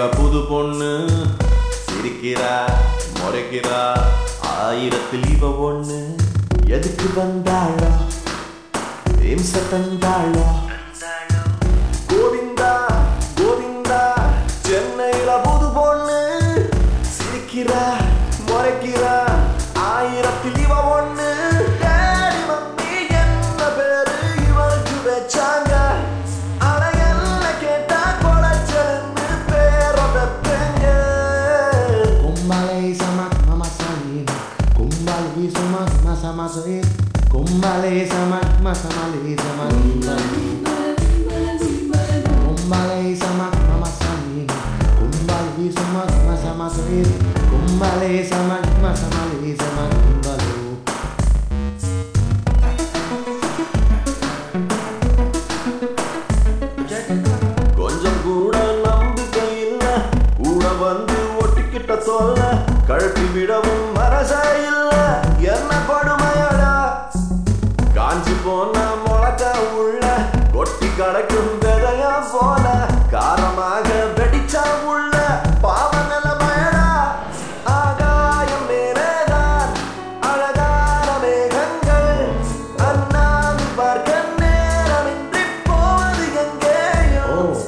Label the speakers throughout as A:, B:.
A: புது பொண்ணு சிரிக்கிறா முறைக்கிறா ஆயிரத்தில் இவ ஒண்ணு எதுக்கு வந்தாளோ இம்ச தந்தாளோ கோவிந்தா கோவிந்தா சென்னையில புது பொண்ணு சிரிக்கிறா முறைக்கிறா ஆயிரத்தில் இவ ஒண்ணு டேடி மம்மி என்ன பேரு இவளுக்கு வச்சாங்க
B: Kumbale sama masa mali sama kumbale sama masa mali kumbale sama masa mali kumbale sama masa mali sama kumbalo
A: கொஞ்சம் கூட நம்பிக்கை இல்ல கூட வந்து ஒட்டிக்கிட்ட சொல்ல கழட்டி விடவும் மனசே இல்ல என்ன கொடுமையடா காஞ்சி போன முளக்க உள்ள கொட்டி கடக்கும் விதையா போல காரமாக வெடிச்சா உள்ள பாவ நிலைமையடா ஆகாயம் மேலேதான் அழகான மேகங்கள் அண்ணாந்து பார்க்க நேரமின்றி போவது எங்கேயோ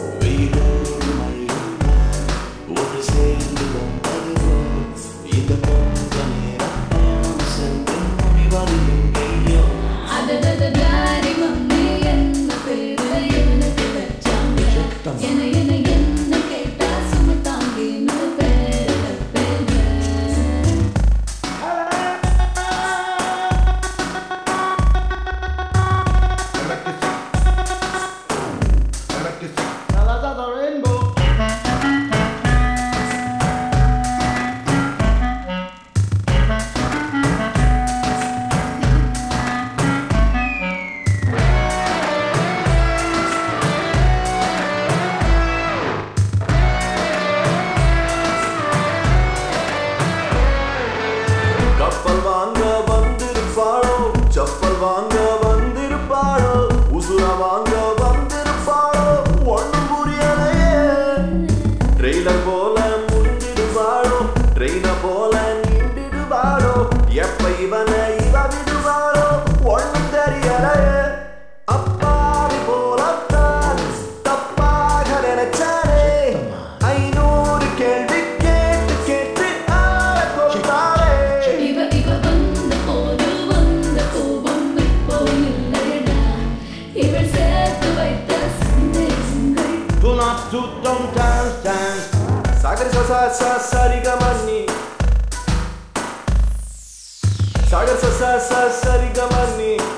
A: ஒரு சேர்ந்து வந்ததுவோ இந்த கொஞ்ச நேரம் சென்று முடிவது எங்கேயோ
C: Daddy mummy என்ன பேரு இவனுக்கு வச்சாங்க என்ன கேட்டா சுமத்தாங்கின்னு பேரு வைப்பேங்க
B: Salsa the rainbow
A: கப்பல் வாங்க வந்திருப்பாளோ செப்பல் வாங்க வந்திருப்பாளோ உசுர வாங்க வந்திருப்பாளோ ஒண்ணும் புரியலையே ட்ரெயிலர் போல முடிஞ்சிடுவாளோ ட்ரெயின போல நீண்டிடுவாளோ எப்ப இவனை இவ விடுவாளோ ஒண்ணும் தெரியலையே அப்பாவி போலத்தான் தப்பாக நினைச்சாரே 500 கேள்வி கேட்டு கேட்டு ஆள கொண்டாரே
C: இவ வந்த போது வந்த கோபம் இப்போ இல்லையடா இவள் சேர்த்து வைத்த சந்தேகங்கள்
B: do not do don't dance
A: Sagar சசா சா சரிகமன்னி சாகர் சசா சா சரிகமன்னி